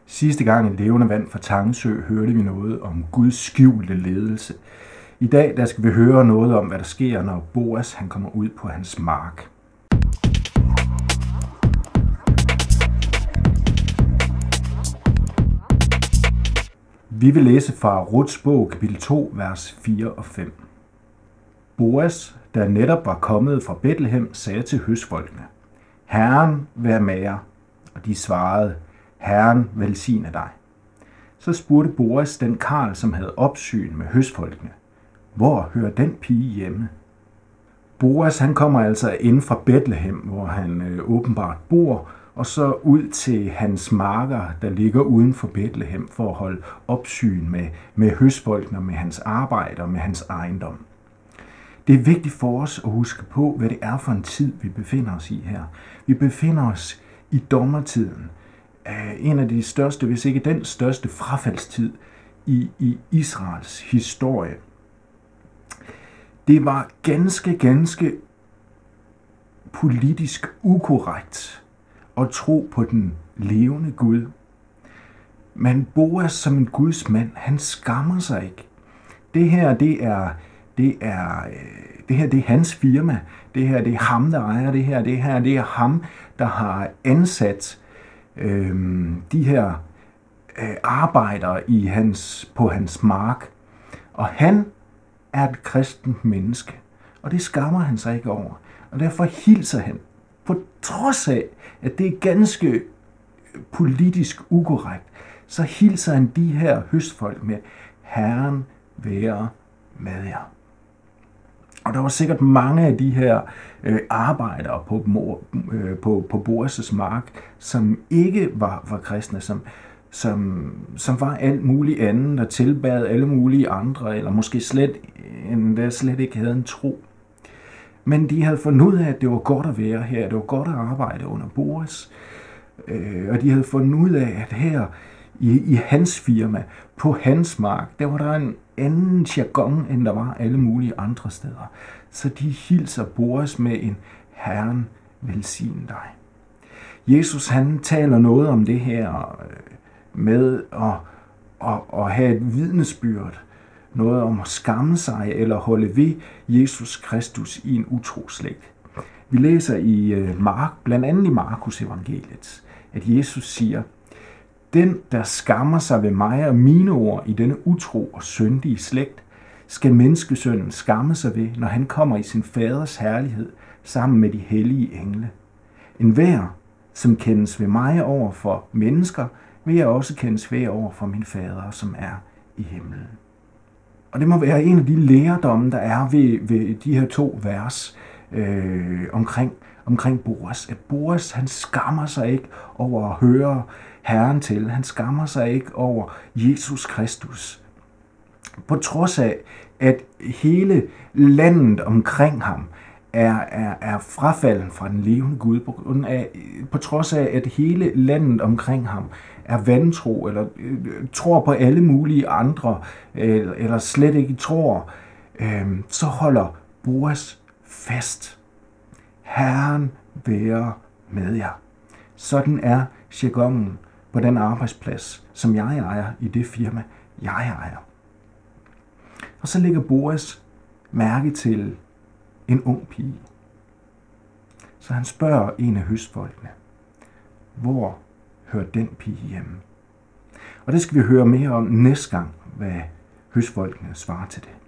Sidste gang i Levende Vand fra Tangesø hørte vi noget om Guds skjulte ledelse. I dag der skal vi høre noget om, hvad der sker, når Boas han kommer ud på hans mark. Vi vil læse fra Ruths bog, kapitel 2, vers 4 og 5. Boas, der netop var kommet fra Betlehem, sagde til høstfolkene: Herren vær med jer. Og de svarede: Herren velsigne dig. Så spurgte Boas den karl, som havde opsyn med høstfolkene: Hvor hører den pige hjemme? Boas han kommer altså ind fra Betlehem, hvor han åbenbart bor, og så ud til hans marker, der ligger uden for Betlehem, for at holde opsyn med høstfolkene, med hans arbejde og med hans ejendom. Det er vigtigt for os at huske på, hvad det er for en tid, vi befinder os i her. Vi befinder os i dommertiden. En af de største, hvis ikke den største frafaldstid i Israels historie. Det var ganske politisk ukorrekt at tro på den levende Gud. Men Boas som en Guds mand, han skammer sig ikke. Det her, det er hans firma. Det her, det er ham, der ejer det her. Det her, det er ham, der har ansat de her arbejdere på hans mark. Og han er et kristent menneske, og det skammer han sig ikke over. Og derfor hilser han, på trods af, at det er ganske politisk ukorrekt, så hilser han de her høstfolk med: Herren være med jer. Og der var sikkert mange af de her arbejdere på Boas' mark, som ikke var kristne, som var alt muligt andet, der tilbad alle mulige andre, eller måske slet ikke havde en tro. Men de havde fundet ud af, at det var godt at være her, det var godt at arbejde under Boas, og de havde fundet ud af, at her i hans firma, på hans mark, der var der en anden jargon, end der var alle mulige andre steder. Så de hilser Boas med en: Herren velsigne dig. Jesus han taler noget om det her med at have et vidnesbyrd, noget om at skamme sig eller holde ved Jesus Kristus i en utro slægt. Vi læser i blandt andet i Markus evangeliet, at Jesus siger: Den, der skammer sig ved mig og mine ord i denne utro og syndige slægt, skal menneskesønnen skamme sig ved, når han kommer i sin faders herlighed sammen med de hellige engle. Enhver, som kendes ved mig over for mennesker, vil jeg også kendes ved over for min fader, som er i himlen. Og det må være en af de lærdomme, der er ved de her to vers omkring Boas. At Boas, han skammer sig ikke over at høre Herren til. Han skammer sig ikke over Jesus Kristus. På trods af, at hele landet omkring ham er frafalden fra den levende Gud, på trods af, at hele landet omkring ham er vantro, eller tror på alle mulige andre, eller slet ikke tror, så holder Boas fast. Herren være med jer. Sådan er jargonen på den arbejdsplads, som jeg ejer, i det firma, jeg ejer. Og så lægger Boas mærke til en ung pige. Så han spørger en af høstfolkene: Hvor hører den pige hjemme? Og det skal vi høre mere om næste gang, hvad høstfolkene svarer til det.